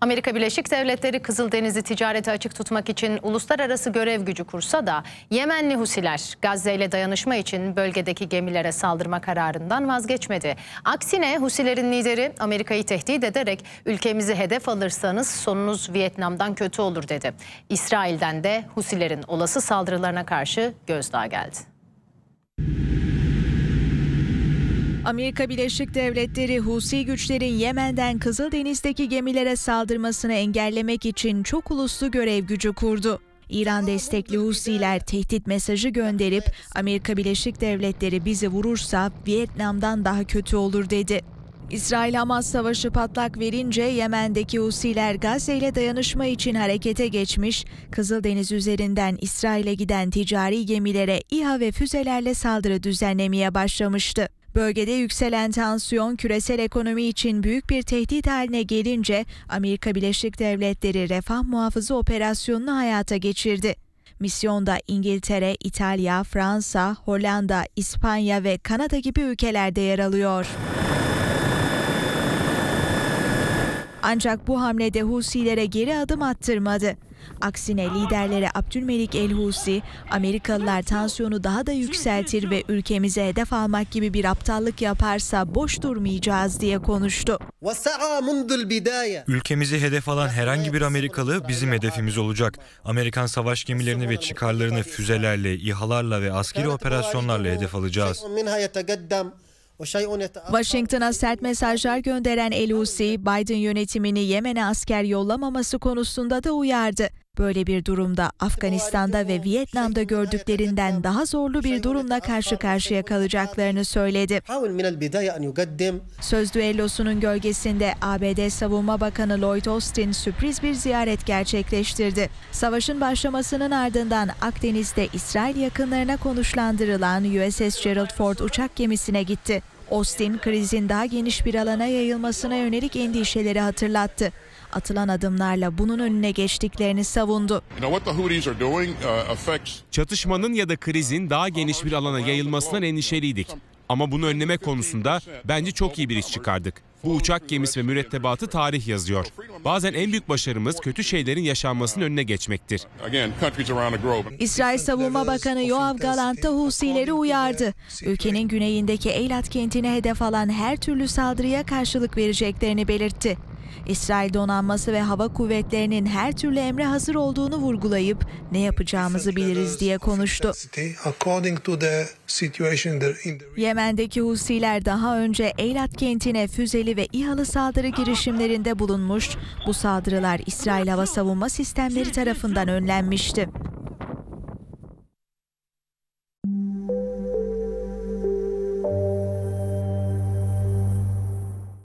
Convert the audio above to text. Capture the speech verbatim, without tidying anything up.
Amerika Birleşik Devletleri Kızıldeniz'i ticarete açık tutmak için uluslararası görev gücü kursa da Yemenli Husiler Gazze ile dayanışma için bölgedeki gemilere saldırma kararından vazgeçmedi. Aksine Husilerin lideri Amerika'yı tehdit ederek ülkemizi hedef alırsanız sonunuz Vietnam'dan kötü olur dedi. İsrail'den de Husilerin olası saldırılarına karşı gözdağı geldi. Amerika Birleşik Devletleri Husi güçlerin Yemen'den Kızıldeniz'deki gemilere saldırmasını engellemek için çok uluslu görev gücü kurdu. İran destekli Husiler tehdit mesajı gönderip Amerika Birleşik Devletleri bizi vurursa Vietnam'dan daha kötü olur dedi. İsrail-Hamas savaşı patlak verince Yemen'deki Husiler Gazze ile dayanışma için harekete geçmiş, Kızıldeniz üzerinden İsrail'e giden ticari gemilere İHA ve füzelerle saldırı düzenlemeye başlamıştı. Bölgede yükselen tansiyon küresel ekonomi için büyük bir tehdit haline gelince Amerika Birleşik Devletleri Refah Muhafızı operasyonunu hayata geçirdi. Misyonda İngiltere, İtalya, Fransa, Hollanda, İspanya ve Kanada gibi ülkelerde yer alıyor. Ancak bu hamlede Husilere geri adım attırmadı. Aksine liderleri Abdülmelik el-Husi, Amerikalılar tansiyonu daha da yükseltir ve ülkemize hedef almak gibi bir aptallık yaparsa boş durmayacağız diye konuştu. Ülkemizi hedef alan herhangi bir Amerikalı bizim hedefimiz olacak. Amerikan savaş gemilerini ve çıkarlarını füzelerle, İHA'larla ve askeri operasyonlarla hedef alacağız. Washington'a sert mesajlar gönderen el-Husi, Biden yönetimini Yemen'e asker yollamaması konusunda da uyardı. Böyle bir durumda Afganistan'da ve Vietnam'da gördüklerinden daha zorlu bir durumla karşı karşıya kalacaklarını söyledi. Söz düellosunun gölgesinde A B D Savunma Bakanı Lloyd Austin sürpriz bir ziyaret gerçekleştirdi. Savaşın başlamasının ardından Akdeniz'de İsrail yakınlarına konuşlandırılan U S S Gerald Ford uçak gemisine gitti. Austin, krizin daha geniş bir alana yayılmasına yönelik endişeleri hatırlattı. Atılan adımlarla bunun önüne geçtiklerini savundu. Çatışmanın ya da krizin daha geniş bir alana yayılmasından endişeliydik. Ama bunu önleme konusunda bence çok iyi bir iş çıkardık. Bu uçak gemisi ve mürettebatı tarih yazıyor. Bazen en büyük başarımız kötü şeylerin yaşanmasının önüne geçmektir. İsrail Savunma Bakanı Yoav Gallant da Husileri uyardı. Ülkenin güneyindeki Eilat kentine hedef alan her türlü saldırıya karşılık vereceklerini belirtti. İsrail donanması ve hava kuvvetlerinin her türlü emre hazır olduğunu vurgulayıp ne yapacağımızı biliriz diye konuştu. Yemen'deki Husiler daha önce Eilat kentine füzeli ve İHA'lı saldırı girişimlerinde bulunmuş, bu saldırılar İsrail hava savunma sistemleri tarafından önlenmişti.